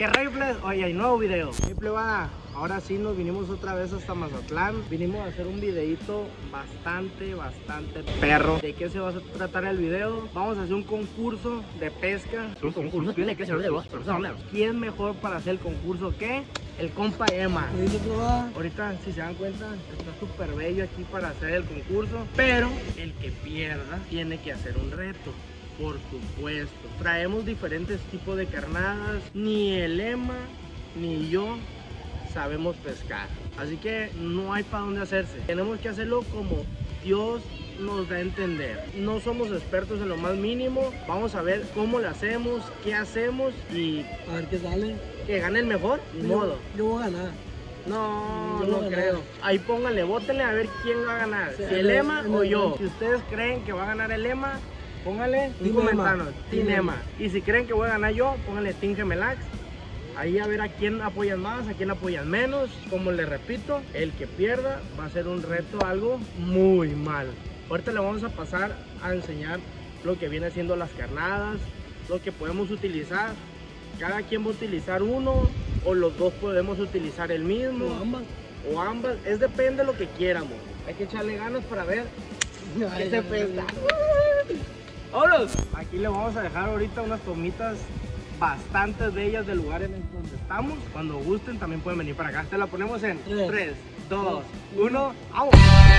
¿Qué rifles? Oye, hay nuevo video. Mi plebada, ahora sí nos vinimos otra vez hasta Mazatlán. Vinimos a hacer un videito bastante perro. ¿De qué se va a tratar el video? Vamos a hacer un concurso de pesca. ¿Quién mejor para hacer el concurso que el compa Emma? Ahorita, si se dan cuenta, está súper bello aquí para hacer el concurso. Pero el que pierda tiene que hacer un reto. Por supuesto, traemos diferentes tipos de carnadas. Ni el Emma ni yo sabemos pescar, así que no hay para dónde hacerse. Tenemos que hacerlo como Dios nos da a entender. No somos expertos en lo más mínimo. Vamos a ver cómo lo hacemos, qué hacemos y a ver qué sale. Que gane el mejor, ni modo. Yo voy a ganar. No creo. Ahí pónganle, bótenle a ver quién va a ganar, si el Emma o yo. Si ustedes creen que va a ganar el Emma, pónganle un comentario, Team Emma. Y si creen que voy a ganar yo, pónganle Team Gemelax. Ahí a ver a quién apoyan más, a quién apoyan menos. Como les repito, el que pierda va a ser un reto, algo muy mal. Ahorita le vamos a pasar a enseñar lo que viene siendo las carnadas, lo que podemos utilizar. Cada quien va a utilizar uno o los dos podemos utilizar el mismo. O ambas. Es depende de lo que quieramos. Hay que echarle ganas para ver qué se pesca. ¡Vámonos! Aquí le vamos a dejar ahorita unas tomitas bastante bellas del lugar en el donde estamos. Cuando gusten también pueden venir para acá. Te la ponemos en 3, 2, 1, ¡vamos!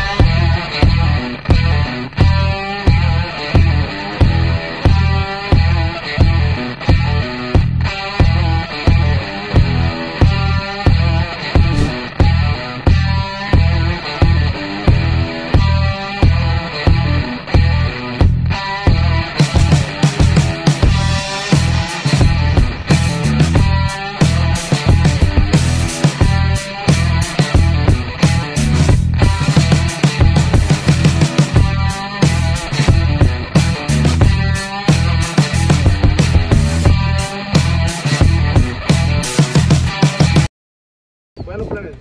Bueno, plebes,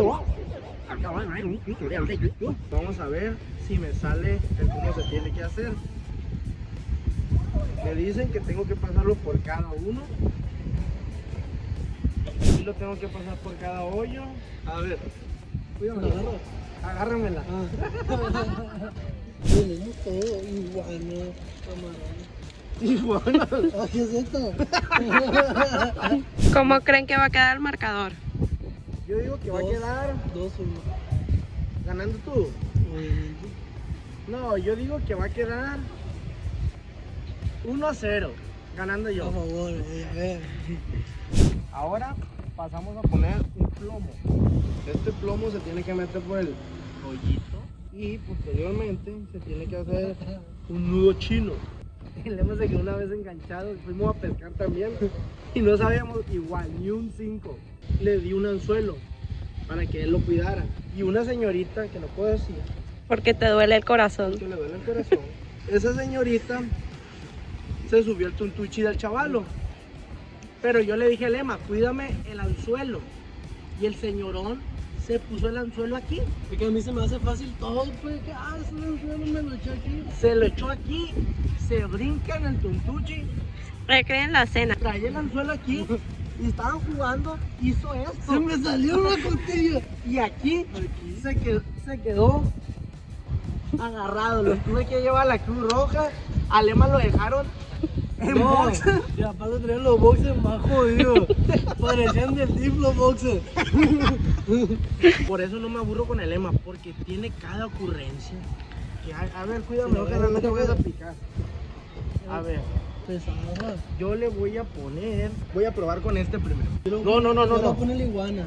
vamos a ver si me sale el cómo se tiene que hacer. Me dicen que tengo que pasarlo por cada uno. Aquí lo tengo que pasar por cada hoyo. A ver, cuídame, agárramela. Tenemos todo iguana. ¿Qué es esto? ¿Cómo creen que va a quedar el marcador? Yo digo que va a quedar 2-1. ganando tú. No, yo digo que va a quedar 1-0 ganando yo. Por favor, a ver. Ahora pasamos a poner un plomo. Este plomo se tiene que meter por el hoyito y posteriormente se tiene que hacer un nudo chino. El Lema se quedó una vez enganchado, fuimos a pescar también y no sabíamos igual ni un 5. Le di un anzuelo para que él lo cuidara y una señorita, que no puedo decir Porque te duele el corazón. que le duele el corazón, esa señorita se subió al tuntuchi del chavalo, pero yo le dije a Lema, cuídame el anzuelo, y el señorón se puso el anzuelo aquí. Es que a mí se me hace fácil todo, pues. Es un anzuelo, me lo eché aquí. Se lo echó aquí, se brinca en el tuntuchi, Recreen la cena. traía el anzuelo aquí y estaban jugando, hizo esto. Se me salió una costilla. Y aquí se quedó agarrado. Lo tuve que llevar a la Cruz Roja. A Lema lo dejaron en boxer. Y aparte traían los boxers más jodidos. Parecían del Diplo boxer. Por eso no me aburro con el Lema, porque tiene cada ocurrencia. Que a ver, cuídame, ojalá no te vayas a picar. A ver, Pesada. yo le voy a poner. Voy a probar con este primero. Yo No. le voy a poner la iguana.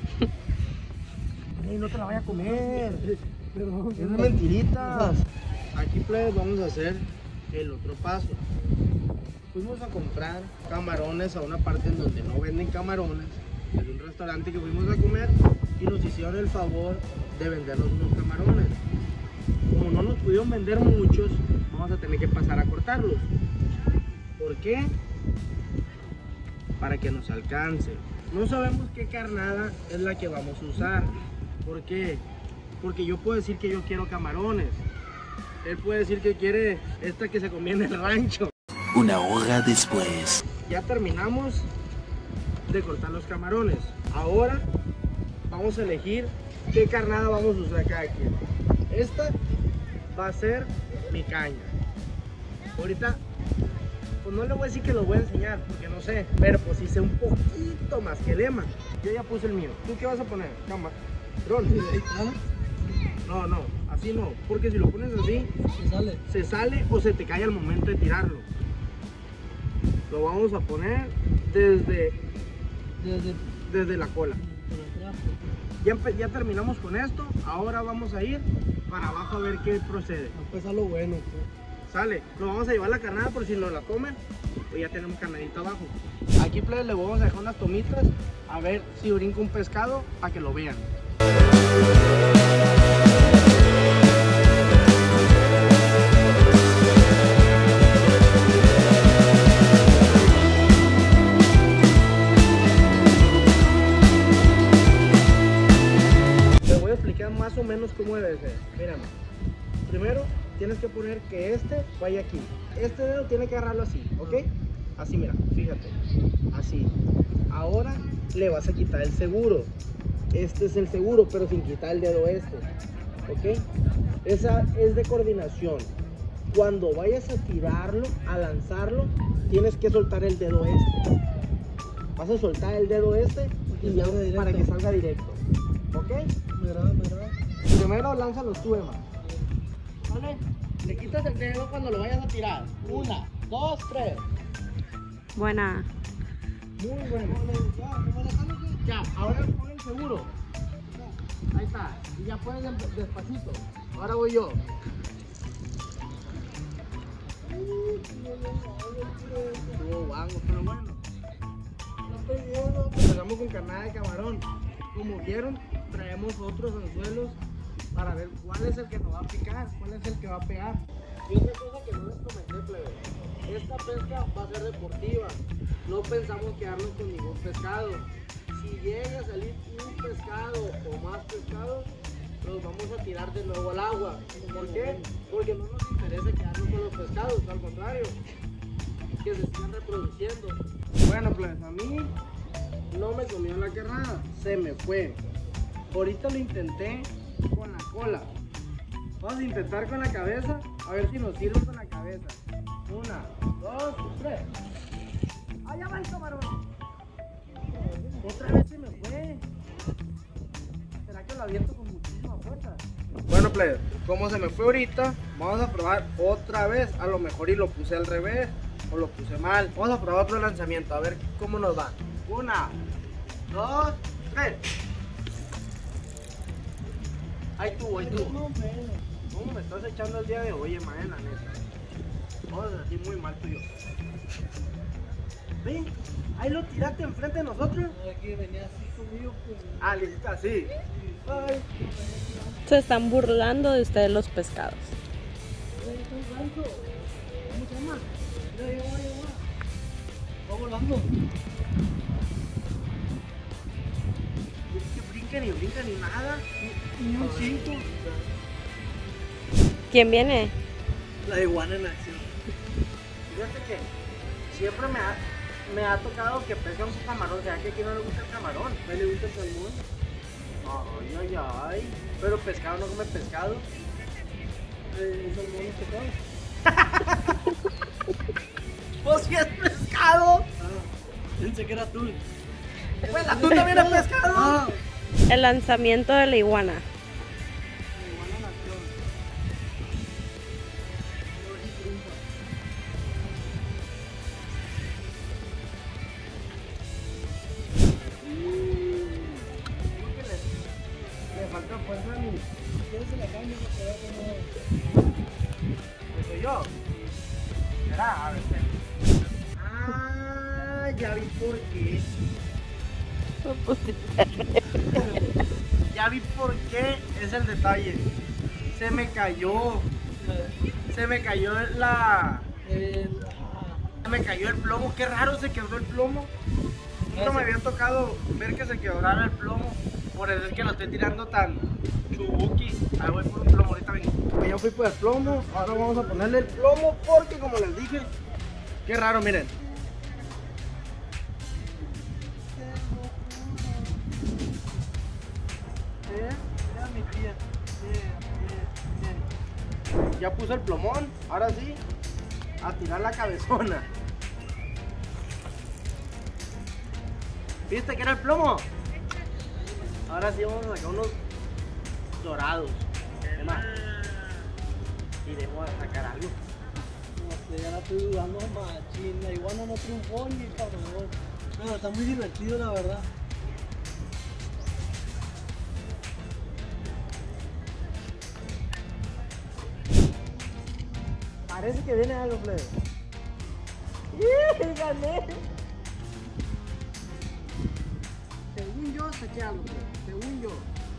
Ey, no te la vaya a comer. Pero Es de mentiritas. Aquí, plebes, vamos a hacer el otro paso. Fuimos a comprar camarones a una parte en donde no venden camarones. En un restaurante que fuimos a comer y nos hicieron el favor de vendernos unos camarones. Como no nos pudieron vender muchos, vamos a tener que pasar a cortarlos. ¿Por qué? Para que nos alcance. No sabemos qué carnada es la que vamos a usar. ¿Por qué? Porque yo puedo decir que yo quiero camarones. Él puede decir que quiere esta que se comía en el rancho. Una hora después. Ya terminamos de cortar los camarones. Ahora vamos a elegir qué carnada vamos a usar cada quien. Esta va a ser mi caña. Ahorita, pues no le voy a decir que lo voy a enseñar porque no sé, pero pues hice un poquito más que el Emma. Yo ya puse el mío. ¿Tú qué vas a poner? Camarón. No, no, así no, porque si lo pones así, se sale o se te cae al momento de tirarlo. Lo vamos a poner desde la cola. Ya terminamos con esto, ahora vamos a ir para abajo a ver qué procede. Pues a lo bueno. Sale, lo vamos a llevar a la carnada por si nos la comen, pues ya tenemos carnadita abajo. Aquí pues, le vamos a dejar unas tomitas, a ver si brinca un pescado para que lo vean. Más o menos cómo debe ser. Mírame. Primero tienes que poner que este vaya aquí. Este dedo tiene que agarrarlo así, ¿ok? Así, mira, fíjate. Así. Ahora le vas a quitar el seguro. Este es el seguro, pero sin quitar el dedo este. ¿Ok? Esa es de coordinación. Cuando vayas a tirarlo, a lanzarlo, tienes que soltar el dedo este. Vas a soltar el dedo este y ya para que salga directo. ¿Ok? Primero lánzalo tú, Emma. ¿Vale? Le quitas el dedo cuando lo vayas a tirar. 1, 2, 3. Buena. Muy bueno. Ya, ahora pon el seguro. Ahí está. Y ya puedes despacito. Ahora voy yo. Estuvo guango, pero bueno. Empezamos con carnada de camarón. Como vieron, traemos otros anzuelos para ver cuál es el que nos va a picar, cuál es el que va a pegar. Y otra cosa que no les comenté, plebe, esta pesca va a ser deportiva. No pensamos quedarnos con ningún pescado. Si llega a salir un pescado o más pescados, los vamos a tirar de nuevo al agua. ¿Por qué? Porque no nos interesa quedarnos con los pescados, al contrario, que se sigan reproduciendo. Bueno, pues a mí no me comió la carnada, se me fue. Ahorita lo intenté con la cola. Vamos a intentar con la cabeza, a ver si nos sirve con la cabeza. 1, 2, 3. ¡Allá va el camarón! Otra vez se me fue. ¿Será que lo aviento con muchísima fuerza? Bueno, player, como se me fue ahorita, vamos a probar otra vez. A lo mejor y lo puse al revés o lo puse mal. Vamos a probar otro lanzamiento, a ver cómo nos va. 1, 2, 3. Ahí tú. ¿Cómo me estás echando el día de hoy, la neta? Vamos a decir muy mal tuyo. Ven, ahí lo tiraste enfrente de nosotros. Aquí venía así conmigo. Ah, le hiciste así. Ay. Se están burlando de ustedes los pescados. ¿Cómo se llama? Mira, va volando. Ni brinca ni nada, ni un 5. ¿Quién viene? La iguana en acción. Fíjate que siempre me ha tocado que pesca un camarón. O sea, que aquí no le gusta el camarón. ¿A él le gusta el salmón? Ay. Pero pescado no come pescado. ¿El salmón es pescado? Pues si es pescado. Pensé que era atún. Pues la tú también es pescado. El lanzamiento de la iguana. Le falta fuerza a mí. ¿Quieres la caña que se ve como... ¿Soy yo? ¿Será? A ver. Ah, ya vi por qué. Ya vi por qué es el detalle. Se me cayó el plomo. Qué raro, se quebró el plomo. No me había tocado ver que se quebrara el plomo. Por eso es que lo estoy tirando tan chubuki. Ahí voy por un plomo, ahorita vengo. Pues ya fui por el plomo. Ahora vamos a ponerle el plomo porque, como les dije, qué raro, miren. Ya puso el plomón. Ahora sí, a tirar la cabezona. ¿Viste que era el plomo? Ahora sí vamos a sacar unos dorados. ¿Qué más? Y debo sacar algo. No sé, ya la estoy dudando machín. La iguana no triunfó ni cabrón. Bueno, está muy divertido la verdad. Parece que viene algo, plebe. ¡Gané! Según yo, saqué algo, plebe. Según yo.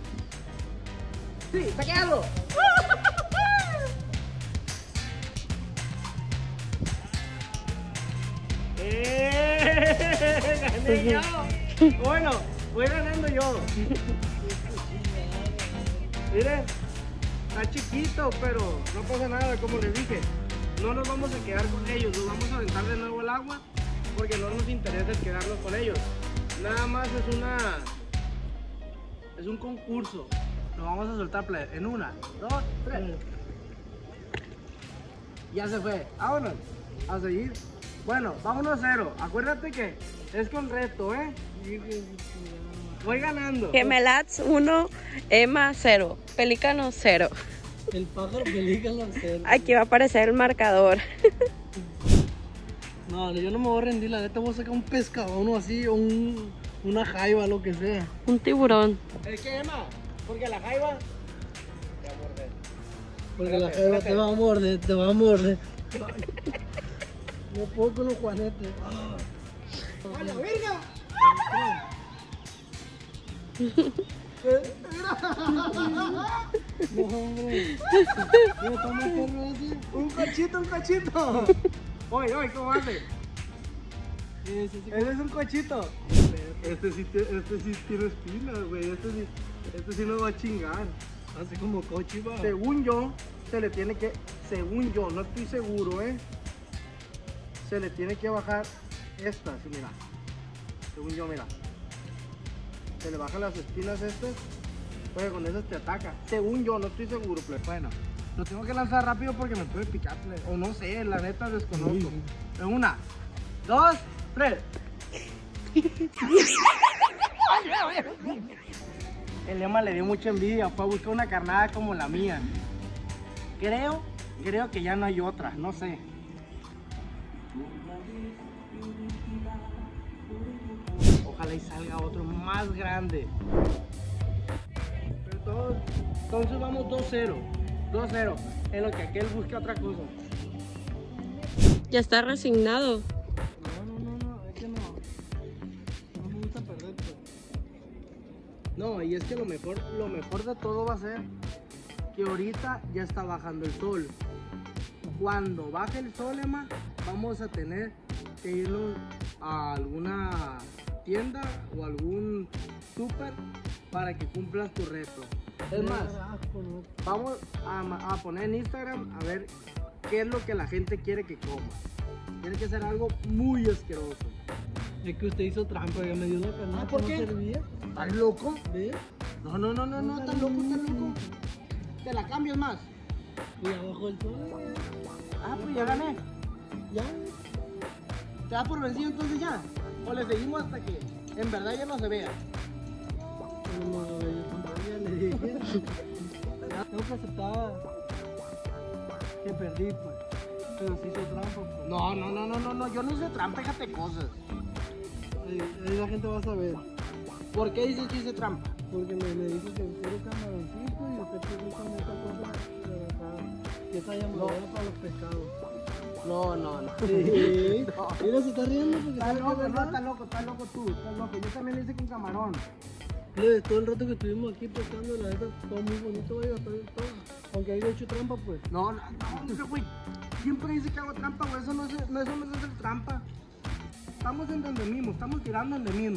¡Sí, saqué algo! ¡Gané yo! Bueno, voy ganando yo. Miren, está chiquito, pero no pasa nada, como les dije. No nos vamos a quedar con ellos, nos vamos a aventar de nuevo al agua porque no nos interesa el quedarnos con ellos. Nada más es un concurso. Lo vamos a soltar, plebe, en 1, 2, 3. Ya se fue, vámonos a seguir. Bueno, vámonos 0. Acuérdate que es con reto, ¿eh? Voy ganando. Gemelats 1, Emma 0, Pelícano 0. El pájaro pelícano cero. Aquí va a aparecer el marcador. No, yo no me voy a rendir, la neta voy a sacar un pescado, uno así, o una jaiba, lo que sea. Un tiburón. ¿El qué, Emma? Porque la jaiba te va a morder. Porque la jaiba te va a morder, te va a morder. No puedo con los juanetes. ¡A la verga! No, hombre. Mira, toma el perro ese. Un cachito. Oye, ¿cómo hace? Ese es un cochito. Este sí tiene espinas, güey. Este sí nos va a chingar. Así como coche, va. Según yo, se le tiene que... Según yo, no estoy seguro, se le tiene que bajar esta, sí, mira. Según yo, mira. Se le bajan las espinas estas. Oye, con esas te ataca. Según yo, no estoy seguro, plebe. Bueno, lo tengo que lanzar rápido porque me puede picar, plebe. O no sé, la neta desconozco. En 1, 2, 3. El Emma le dio mucha envidia. Fue a buscar una carnada como la mía. Creo que ya no hay otra. No sé. Ojalá y salga otro más grande. Pero todos, entonces vamos 2-0. 2-0. En lo que aquel busque otra cosa. Ya está resignado. No, es que no. No me gusta perder, pues. No, y es que lo mejor de todo va a ser que ahorita ya está bajando el sol. Cuando baje el sol, Emma, vamos a tener que irnos a alguna tienda o algún súper para que cumplas tu reto. Es más, vamos a poner en Instagram a ver qué es lo que la gente quiere que coma. Tiene que ser algo muy asqueroso. Es que usted hizo trampa, ya me dio una carnada. ¿Por que qué? No servía. ¿Estás loco? ¿Ves? No, estás loco. Te la cambias más. Y abajo el sol. Ah, pues ya gané. Ya. ¿Te da por vencido entonces ya? ¿O le seguimos hasta que en verdad ya no se vea? No, le dije. Tengo que aceptar que perdí, pues. Pero sí hizo trampa, pues. No, yo no hice trampa, déjate cosas. Ahí la gente va a saber. ¿Por qué dices que hice trampa? Porque me dijo que puro camaroncito y usted puso con esta cosa de acá. Que esa llamadora para los pescados. No. Sí. No. Mira, se está riendo porque Estás sabe que loco, es verdad. estás loco tú, estás loco. Yo también lo hice con camarón. Plebe, todo el rato que estuvimos aquí pescando, la neta, todo muy bonito, güey, hasta todo. Aunque haya hecho trampa, pues. No, güey. Siempre dice que hago trampa, güey. Eso no es hacer trampa. Estamos en donde mismo, estamos tirando en donde mismo.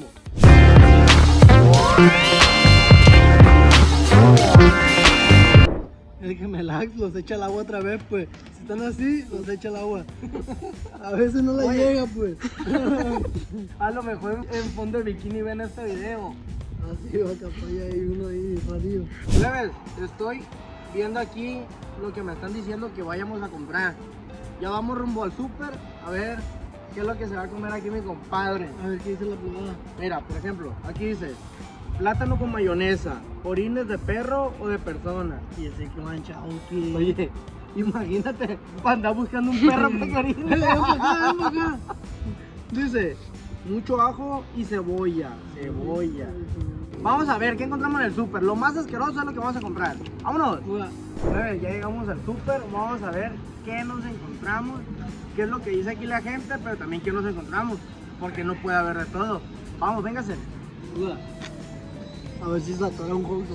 El que me lax los echa al agua otra vez, pues. Si están así, los echa al agua. A veces no le Oye. llega, pues. A lo mejor en fondo de bikini ven este video. Así va, capaz, y hay uno ahí radio. Plebes, estoy viendo aquí lo que me están diciendo que vayamos a comprar. Ya vamos rumbo al súper a ver qué es lo que se va a comer aquí mi compadre. A ver qué dice la plumada. Mira, por ejemplo, aquí dice plátano con mayonesa, orines de perro o de persona. Y ese que manchado que. Oye, imagínate para andar buscando un perro para que orine. Ven para acá. Dice mucho ajo y cebolla. Cebolla. Vamos a ver qué encontramos en el súper. Lo más asqueroso es lo que vamos a comprar. Vámonos. Uga. A ver, ya llegamos al súper. Vamos a ver qué nos encontramos. Qué es lo que dice aquí la gente, pero también qué nos encontramos. Porque no puede haber de todo. Vamos, véngase. Uga. A ver si se atora un juego.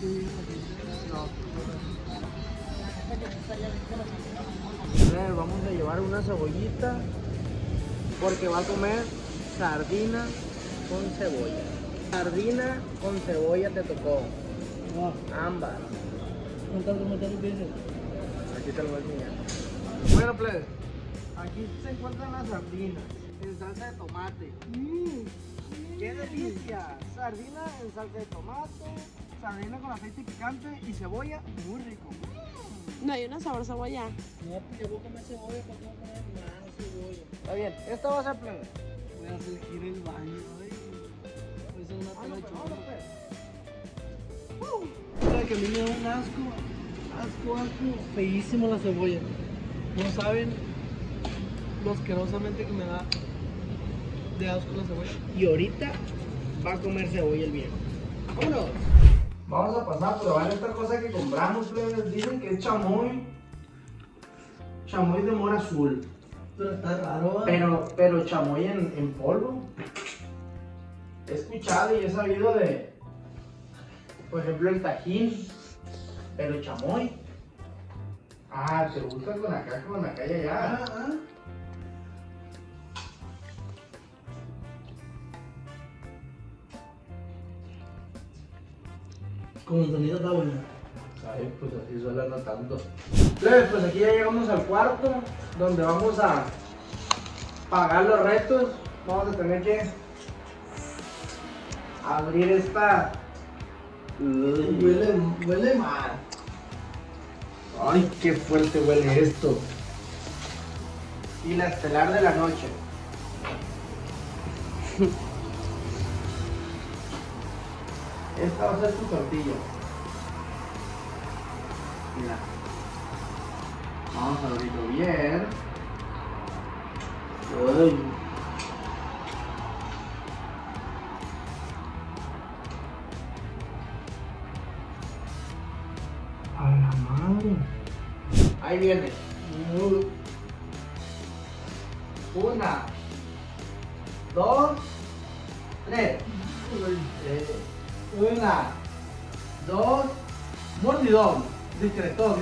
A ver, vamos a llevar una cebollita. Porque va a comer sardina con cebolla. Sardina con cebolla te tocó. Ambas. ¿Cómo está lo que dice? Aquí te lo voy a enseñar. Bueno, plebes, aquí se encuentran las sardinas en salsa de tomate. ¡Qué delicia! Sardina en salsa de tomate, sardina con aceite picante y cebolla, muy rico. No hay una sabor cebolla. No, pues yo voy a comer cebolla, ¿para qué voy a comer más cebolla? Está bien, esta va a ser plebe. Voy a hacer ir el baño, ay. Voy a hacer una tela de Vámonos, chorro. pues. Mira que a mí me da un asco, feísimo la cebolla. No saben lo asquerosamente que me da de asco la cebolla. Y ahorita va a comer cebolla el viejo. ¡Vámonos! Vamos a pasar a probar esta cosa que compramos, plebes. Dicen que es chamoy. Chamoy de mora azul. Pero está raro, ¿eh? Pero chamoy en polvo. He escuchado y he sabido de, por ejemplo, el tajín. Pero chamoy. Ah, te gusta con acá y allá. Como el sonido está bueno. Ay, pues así suena no tanto. Plebes, pues aquí ya llegamos al cuarto donde vamos a pagar los retos. Vamos a tener que abrir esta. Huele mal. Ay, qué fuerte huele esto. Y la estelar de la noche. Esta va a ser tu tortilla. Mira. Vamos a abrirlo bien. Ay. A la madre. Ahí viene. Una, dos, tres. Una, dos, mordidón. Discretón.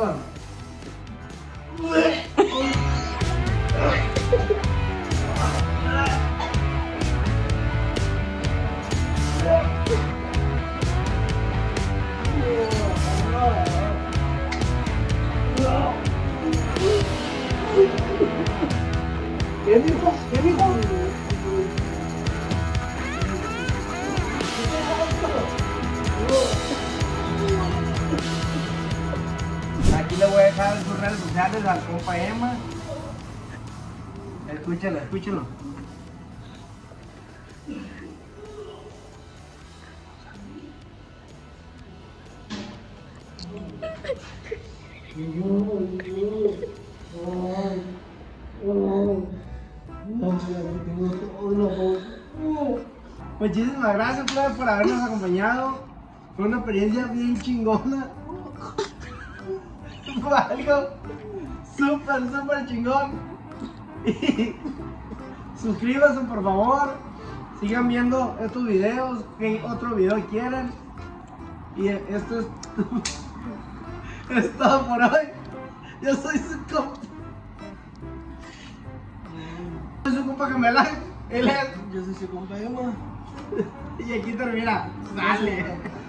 ¿Qué dijo? Aquí le voy a dejar sus redes sociales al compa Emma. Escúchalo. Muchísimas gracias, plebe, por habernos acompañado. Fue una experiencia bien chingona. Fue algo súper chingón. Y suscríbanse, por favor. Sigan viendo estos videos. ¿Qué otro video quieren? Y esto es todo por hoy. Yo soy su compa. Soy su compa Camelán. Él es. Yo soy su compa Emma. Y aquí termina. Sale.